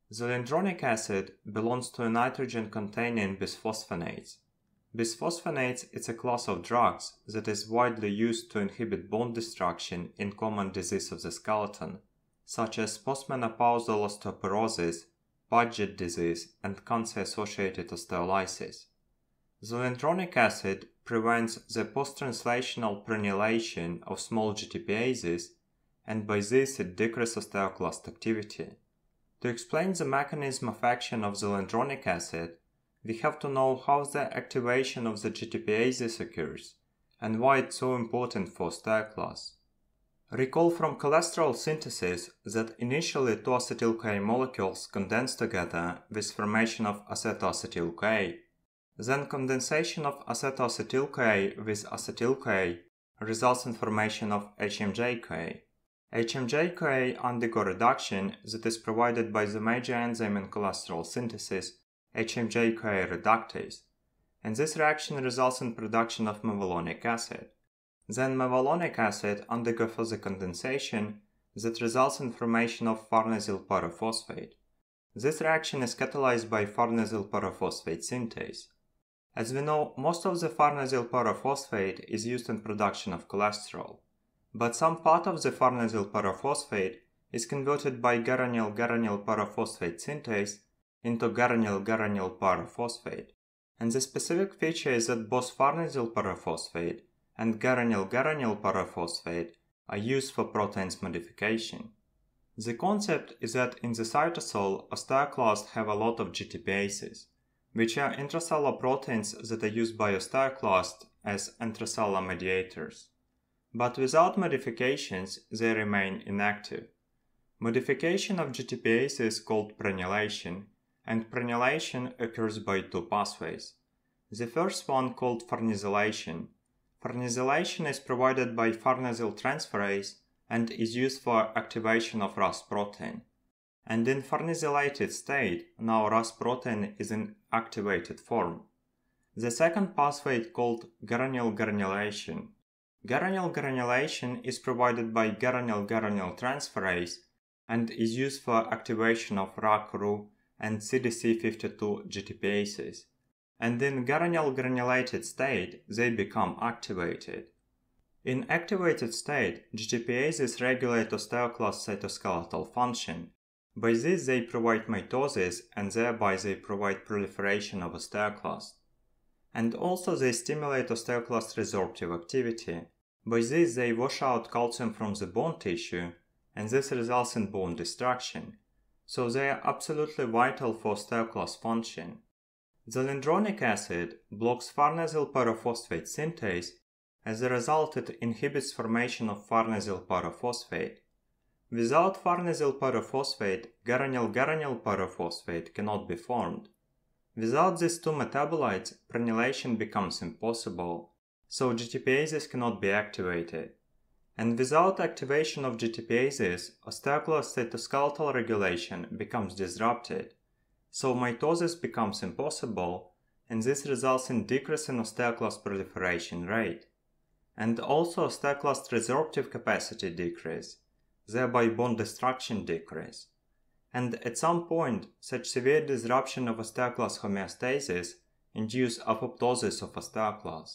Zoledronic acid belongs to a nitrogen-containing bisphosphonates. Bisphosphonates is a class of drugs that is widely used to inhibit bone destruction in common disease of the skeleton, such as postmenopausal osteoporosis, Paget disease, and cancer-associated osteolysis. Zoledronic acid prevents the post-translational prenylation of small GTPases, and by this it decreases osteoclast activity. To explain the mechanism of action of zoledronic acid, we have to know how the activation of the GTPases occurs, and why it's so important for osteoclasts. Recall from cholesterol synthesis that initially two acetyl-CoA molecules condense together with formation of acetoacetyl-CoA. Then condensation of acetoacetyl-CoA with acetyl-CoA results in formation of HMJ-CoA. HMJ-CoA undergo reduction that is provided by the major enzyme in cholesterol synthesis, HMJ-CoA reductase, and this reaction results in production of mevalonic acid. Then mevalonic acid undergoes further condensation that results in formation of farnesyl pyrophosphate. This reaction is catalyzed by farnesyl pyrophosphate synthase. As we know, most of the farnesyl pyrophosphate is used in production of cholesterol, but some part of the farnesyl pyrophosphate is converted by geranyl-geranyl pyrophosphate synthase into geranyl-geranyl pyrophosphate, and the specific feature is that both farnesyl pyrophosphate and geranyl-geranyl pyrophosphate are used for proteins modification. The concept is that in the cytosol, osteoclasts have a lot of GTPases, which are intracellular proteins that are used by osteoclasts as intracellular mediators. But without modifications, they remain inactive. Modification of GTPase is called prenylation, and prenylation occurs by two pathways. The first one, called farnesylation. Farnesylation is provided by farnesyl transferase and is used for activation of Ras protein. And in farnesylated state, now Ras protein is in activated form. The second pathway is called geranyl granulation. Geranyl granulation is provided by geranyl-geranyl transferase and is used for activation of RAC-RU and CDC52 GTPases. And in geranyl granulated state, they become activated. In activated state, GTPases regulate osteoclast cytoskeletal function. By this they provide mitosis and thereby they provide proliferation of osteoclasts. And also they stimulate osteoclast resorptive activity. By this they wash out calcium from the bone tissue, and this results in bone destruction. So they are absolutely vital for osteoclast function. Zolendronic acid blocks farnesyl pyrophosphate synthase. As a result, it inhibits formation of farnesyl pyrophosphate. Without farnesyl pyrophosphate, geranyl-geranyl pyrophosphate cannot be formed. Without these two metabolites, prenylation becomes impossible, so GTPases cannot be activated. And without activation of GTPases, osteoclast cytoskeletal regulation becomes disrupted, so mitosis becomes impossible, and this results in decrease in osteoclast proliferation rate. And also osteoclast resorptive capacity decrease, thereby bone destruction decrease. And at some point, such severe disruption of osteoclast homeostasis induce apoptosis of osteoclast.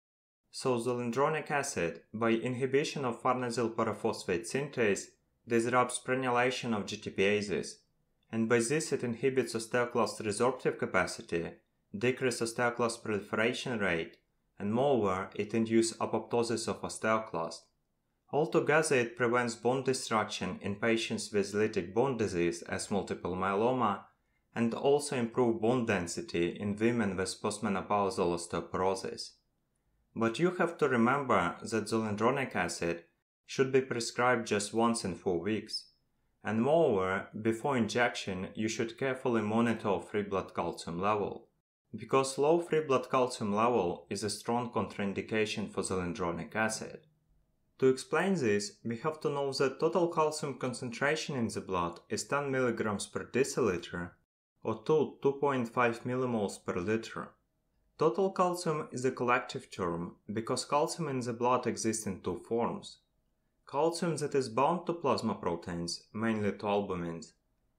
So Zolendronic acid, by inhibition of farnesyl pyrophosphate synthase, disrupts prenylation of GTPases, and by this it inhibits osteoclast resorptive capacity, decreases osteoclast proliferation rate, and moreover, it induces apoptosis of osteoclast. Altogether, it prevents bone destruction in patients with lytic bone disease as multiple myeloma, and also improves bone density in women with postmenopausal osteoporosis. But you have to remember that Zolendronic acid should be prescribed just once in 4 weeks. And moreover, before injection, you should carefully monitor free blood calcium level, because low free blood calcium level is a strong contraindication for Zolendronic acid. To explain this, we have to know that total calcium concentration in the blood is 10 mg per deciliter or 2.5 millimoles per liter. Total calcium is a collective term because calcium in the blood exists in two forms. Calcium that is bound to plasma proteins, mainly to albumins,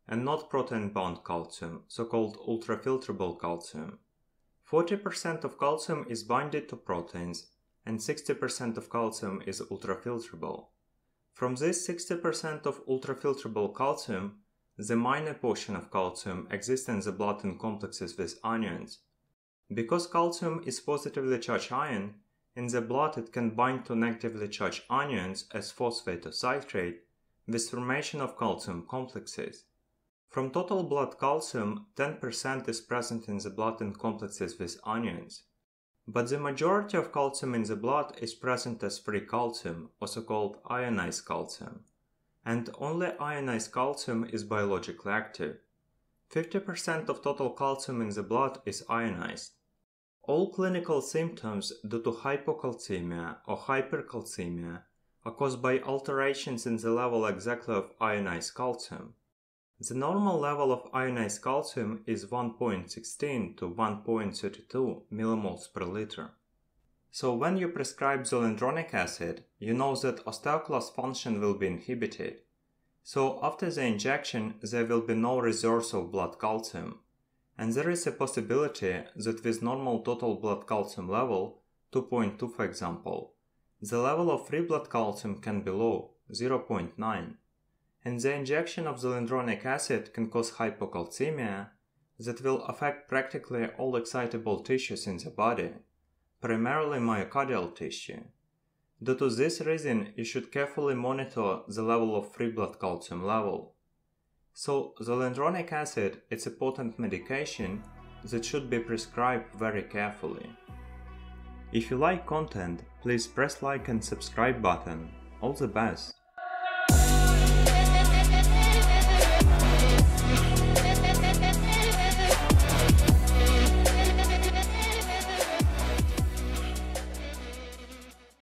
and not protein-bound calcium, so-called ultrafiltrable calcium. 40% of calcium is binded to proteins, and 60% of calcium is ultrafiltrable. From this 60% of ultrafiltrable calcium, the minor portion of calcium exists in the blood in complexes with anions. Because calcium is positively charged ion, in the blood it can bind to negatively charged anions as phosphate or citrate, with formation of calcium complexes. From total blood calcium, 10% is present in the blood in complexes with anions. But the majority of calcium in the blood is present as free calcium, also called ionized calcium. And only ionized calcium is biologically active. 50% of total calcium in the blood is ionized. All clinical symptoms due to hypocalcemia or hypercalcemia are caused by alterations in the level exactly of ionized calcium. The normal level of ionized calcium is 1.16 to 1.32 millimoles per liter. So when you prescribe Zolendronic acid, you know that osteoclast function will be inhibited. So after the injection, there will be no reserves of blood calcium. And there is a possibility that with normal total blood calcium level, 2.2 for example, the level of free blood calcium can be low, 0.9. And the injection of Zolendronic acid can cause hypocalcemia that will affect practically all excitable tissues in the body, primarily myocardial tissue. Due to this reason, you should carefully monitor the level of free blood calcium level. So, Zolendronic acid is a potent medication that should be prescribed very carefully. If you like content, please press like and subscribe button. All the best!